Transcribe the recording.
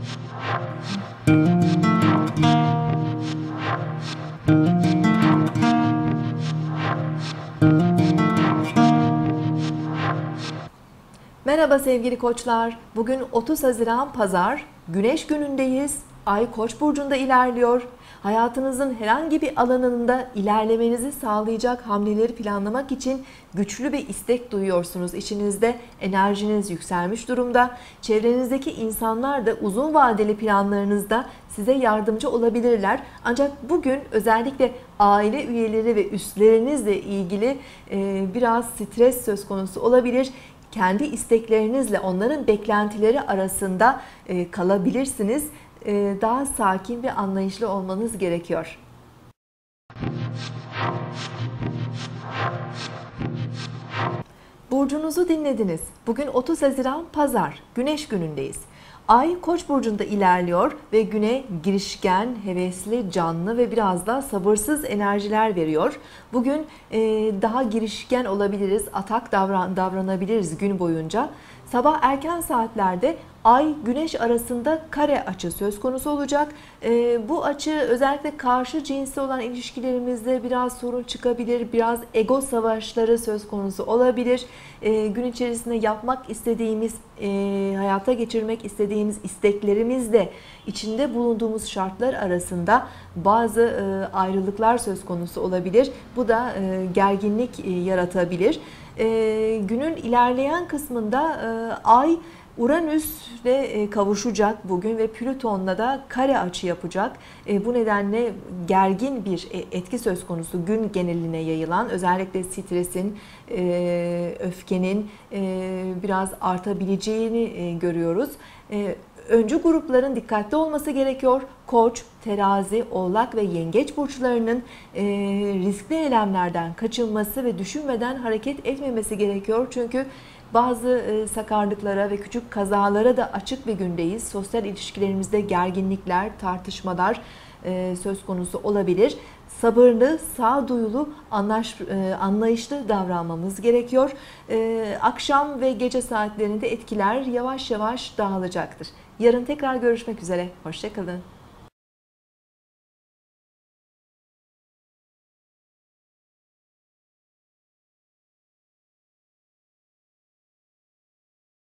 Merhaba sevgili koçlar. Bugün 30 Haziran Pazar, Güneş günündeyiz. Ay Koç burcunda ilerliyor. Hayatınızın herhangi bir alanında ilerlemenizi sağlayacak hamleleri planlamak için güçlü bir istek duyuyorsunuz. İçinizde enerjiniz yükselmiş durumda. Çevrenizdeki insanlar da uzun vadeli planlarınızda size yardımcı olabilirler. Ancak bugün özellikle aile üyeleri ve üstlerinizle ilgili biraz stres söz konusu olabilir. Kendi isteklerinizle onların beklentileri arasında kalabilirsiniz. Daha sakin ve anlayışlı olmanız gerekiyor. Burcunuzu dinlediniz. Bugün 30 Haziran Pazar, Güneş günündeyiz. Ay Koç burcunda ilerliyor ve güne girişken, hevesli, canlı ve biraz da sabırsız enerjiler veriyor. Bugün daha girişken olabiliriz, atak davranabiliriz gün boyunca. Sabah erken saatlerde Ay Güneş arasında kare açı söz konusu olacak. Bu açı özellikle karşı cinsle olan ilişkilerimizde biraz sorun çıkabilir. Biraz ego savaşları söz konusu olabilir. Gün içerisinde yapmak istediğimiz, hayata geçirmek istediğimiz isteklerimiz de içinde bulunduğumuz şartlar arasında bazı ayrılıklar söz konusu olabilir. Bu da gerginlik yaratabilir. Günün ilerleyen kısmında Ay Uranüs'le kavuşacak bugün ve Plüton'la da kare açı yapacak. Bu nedenle gergin bir etki söz konusu gün geneline yayılan, özellikle stresin, öfkenin biraz artabileceğini görüyoruz. Öncü grupların dikkatli olması gerekiyor. Koç, terazi, oğlak ve yengeç burçlarının riskli eylemlerden kaçınması ve düşünmeden hareket etmemesi gerekiyor. Çünkü bazı sakarlıklara ve küçük kazalara da açık bir gündeyiz. Sosyal ilişkilerimizde gerginlikler, tartışmalar söz konusu olabilir. Sabırlı, sağduyulu, anlayışlı davranmamız gerekiyor. Akşam ve gece saatlerinde etkiler yavaş yavaş dağılacaktır. Yarın tekrar görüşmek üzere. Hoşça kalın.